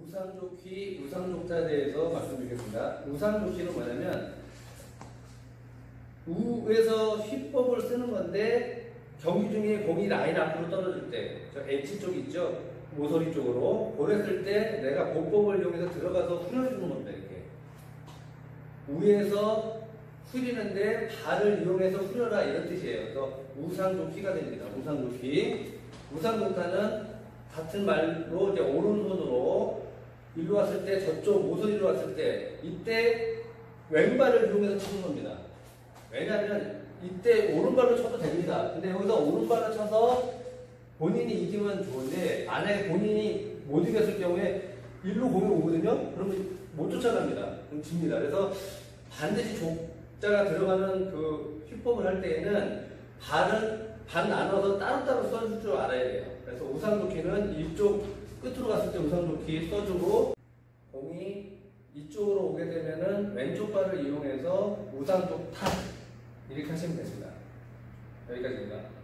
우상좋기, 우상좋자에 대해서 말씀드리겠습니다. 우상좋기는 뭐냐면 우에서 휘법을 쓰는 건데 경기 중에 공이 라인 앞으로 떨어질 때 저 H 쪽 있죠? 모서리 쪽으로 그랬을 때 내가 보법을 이용해서 들어가서 후려주는 겁니다. 이렇게 우에서 후리는데 발을 이용해서 후려라 이런 뜻이에요. 그래서 우상좋기가 됩니다. 우상좋기. 우상좋다는 같은 말로 이제 오른손으로 일로 왔을 때 저쪽 모서리로 왔을 때 이때 왼발을 이용해서 치는 겁니다. 왜냐하면 이때 오른발로 쳐도 됩니다. 근데 여기서 오른발로 쳐서 본인이 이기면 좋은데 만약에 본인이 못 이겼을 경우에 일로 공이 오거든요. 그러면 못 쫓아갑니다. 그럼 집니다. 그래서 반드시 족자가 들어가는 그 휘법을 할 때에는 발은 반 나눠서 따로따로 써줄 줄 알아야 돼요. 그래서 우상좋기는 이쪽 끝으로 갔을 때 우상좋기 써주고 공이 이쪽으로 오게 되면은 왼쪽 발을 이용해서 우상좋 탑 이렇게 하시면 됩니다. 여기까지입니다.